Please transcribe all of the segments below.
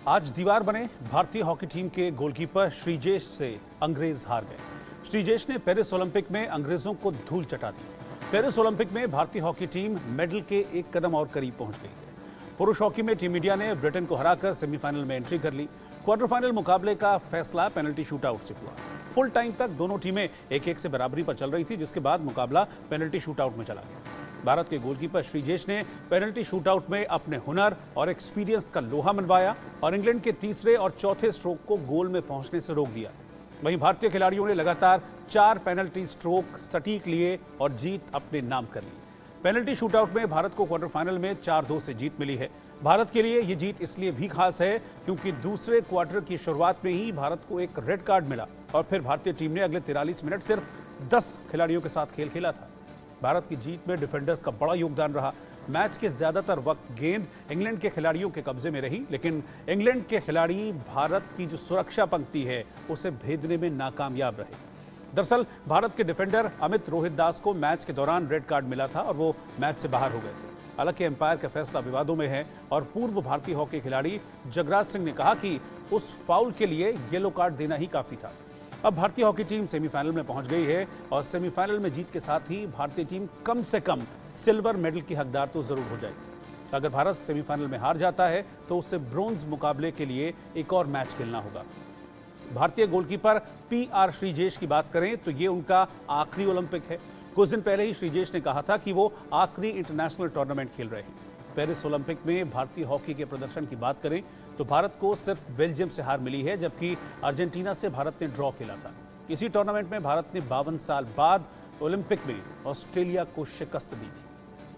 आज दीवार बने भारतीय हॉकी टीम के गोलकीपर श्रीजेश से अंग्रेज हार गए। श्रीजेश ने पेरिस ओलंपिक में अंग्रेजों को धूल चटा दी। पेरिस ओलंपिक में भारतीय हॉकी टीम मेडल के एक कदम और करीब पहुंच गई है। पुरुष हॉकी में टीम इंडिया ने ब्रिटेन को हराकर सेमीफाइनल में एंट्री कर ली। क्वार्टर फाइनल मुकाबले का फैसला पेनल्टी शूटआउट से हुआ। फुल टाइम तक दोनों टीमें 1-1 से बराबरी पर चल रही थी, जिसके बाद मुकाबला पेनल्टी शूटआउट में चला गया। भारत के गोलकीपर श्रीजेश ने पेनल्टी शूटआउट में अपने हुनर और एक्सपीरियंस का लोहा मनवाया और इंग्लैंड के तीसरे और चौथे स्ट्रोक को गोल में पहुंचने से रोक दिया। वहीं भारतीय खिलाड़ियों ने लगातार 4 पेनल्टी स्ट्रोक सटीक लिए और जीत अपने नाम कर ली। पेनल्टी शूटआउट में भारत को क्वार्टर फाइनल में 4-2 से जीत मिली है। भारत के लिए ये जीत इसलिए भी खास है क्योंकि दूसरे क्वार्टर की शुरुआत में ही भारत को एक रेड कार्ड मिला और फिर भारतीय टीम ने अगले 43 मिनट सिर्फ 10 खिलाड़ियों के साथ खेल खेला था। भारत की जीत में डिफेंडर्स का बड़ा योगदान रहा। मैच के ज्यादातर वक्त गेंद इंग्लैंड के खिलाड़ियों के कब्जे में रही, लेकिन इंग्लैंड के खिलाड़ी भारत की जो सुरक्षा पंक्ति है उसे भेदने में नाकामयाब रहे। दरअसल भारत के डिफेंडर अमित रोहित दास को मैच के दौरान रेड कार्ड मिला था और वो मैच से बाहर हो गए थे। हालांकि एम्पायर का फैसला विवादों में है और पूर्व भारतीय हॉकी खिलाड़ी जगराज सिंह ने कहा कि उस फाउल के लिए येलो कार्ड देना ही काफी था। अब भारतीय हॉकी टीम सेमीफाइनल में पहुंच गई है और सेमीफाइनल में जीत के साथ ही भारतीय टीम कम से कम सिल्वर मेडल की हकदार तो जरूर हो जाएगी। अगर भारत सेमीफाइनल में हार जाता है तो उससे ब्रोंज मुकाबले के लिए एक और मैच खेलना होगा। भारतीय गोलकीपर PR श्रीजेश की बात करें तो ये उनका आखिरी ओलंपिक है। कुछ दिन पहले ही श्रीजेश ने कहा था कि वो आखिरी इंटरनेशनल टूर्नामेंट खेल रहे हैं। पेरिस ओलंपिक में भारतीय हॉकी के प्रदर्शन की बात करें तो भारत को सिर्फ बेल्जियम से हार मिली है, जबकि अर्जेंटीना से भारत ने ड्रॉ खेला था। इसी टूर्नामेंट में भारत ने 52 साल बाद ओलंपिक में ऑस्ट्रेलिया को शिकस्त दी थी।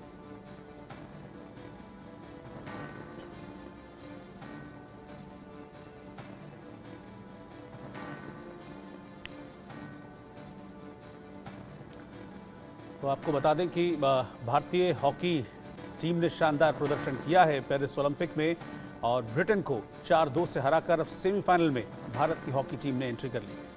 तो आपको बता दें कि भारतीय हॉकी टीम ने शानदार प्रदर्शन किया है पेरिस ओलंपिक में और ब्रिटेन को 4-2 से हराकर अब सेमीफाइनल में भारत की हॉकी टीम ने एंट्री कर ली।